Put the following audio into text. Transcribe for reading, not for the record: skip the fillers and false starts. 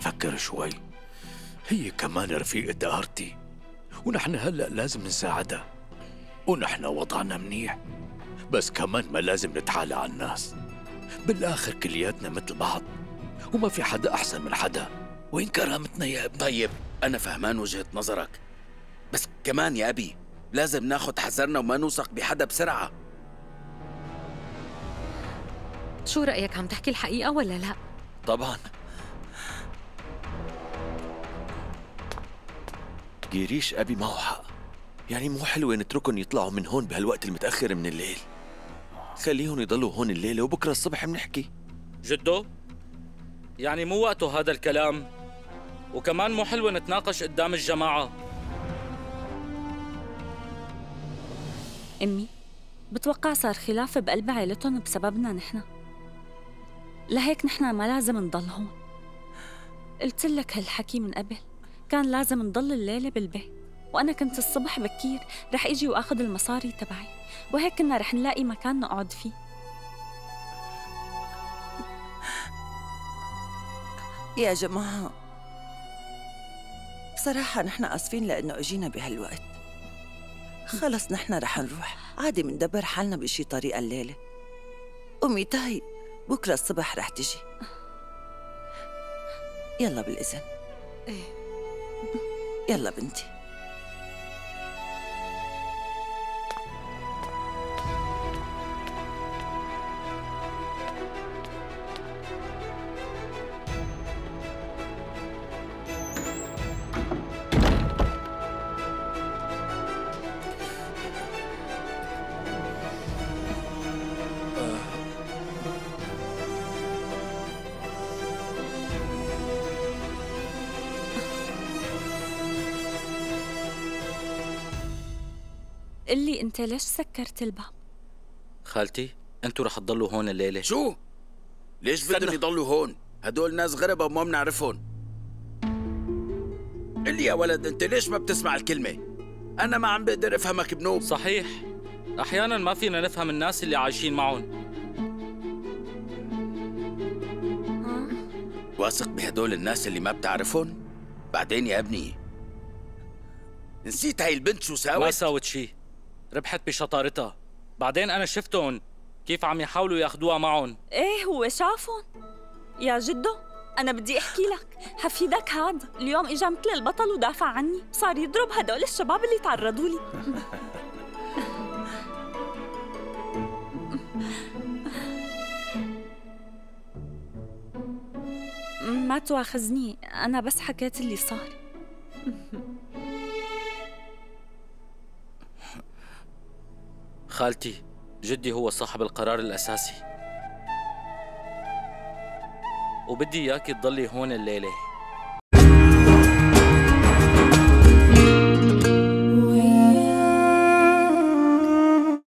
نفكر شوي. هي كمان رفيقة آرتي، ونحن هلأ لازم نساعدها، ونحن وضعنا منيح، بس كمان ما لازم نتحالى على الناس. بالآخر كلياتنا مثل بعض، وما في حدا أحسن من حدا. وين كرامتنا يا ابني؟ طيب أنا فهمان وجهة نظرك، بس كمان يا أبي لازم ناخد حذرنا وما نوثق بحدا بسرعة. شو رأيك، عم تحكي الحقيقة ولا لا؟ طبعا. جيريش أبي معه حق، يعني مو حلوة نتركهم يطلعوا من هون بهالوقت المتأخر من الليل. خليهم يضلوا هون الليلة وبكرة الصبح بنحكي. جدو؟ يعني مو وقته هذا الكلام، وكمان مو حلوة نتناقش قدام الجماعة. أمي، بتوقع صار خلاف بقلب عائلتهم بسببنا نحن، لهيك نحن ما لازم نضل هون. قلت لك هالحكي من قبل، كان لازم نضل الليلة بالبيت، وأنا كنت الصبح بكير رح إجي وآخذ المصاري تبعي، وهيك كنا رح نلاقي مكان نقعد فيه. يا جماعة بصراحة نحن آسفين لأنه أجينا بهالوقت. خلص نحن رح نروح عادي، مندبر حالنا بشي طريقة الليلة. أمي تاي بكرة الصبح رح تجي. يلا بالإذن. يلا بنتي. قلي أنت ليش سكرت الباب؟ خالتي، انتوا رح تضلوا هون الليلة. شو؟ ليش بدهم يضلوا هون؟ هدول ناس غربة وما بنعرفهم. قل لي يا ولد، انت ليش ما بتسمع الكلمة؟ أنا ما عم بقدر أفهمك بنوب. صحيح، أحياناً ما فينا نفهم الناس اللي عايشين معهم. واثق بهدول الناس اللي ما بتعرفهم؟ بعدين يا ابني نسيت هاي البنت شو ساوت؟ ما ساوت شي، ربحت بشطارتها. بعدين أنا شفتهم كيف عم يحاولوا ياخدوها معهم. إيه هو شافهم. يا جدو أنا بدي أحكي لك، حفيدك هاد اليوم إجا مثل البطل ودافع عني، صار يضرب هدول الشباب اللي تعرضوا لي. ما تواخذني، أنا بس حكيت اللي صار. خالتي، جدي هو صاحب القرار الأساسي، وبدي إياكي تضلي هون الليلة.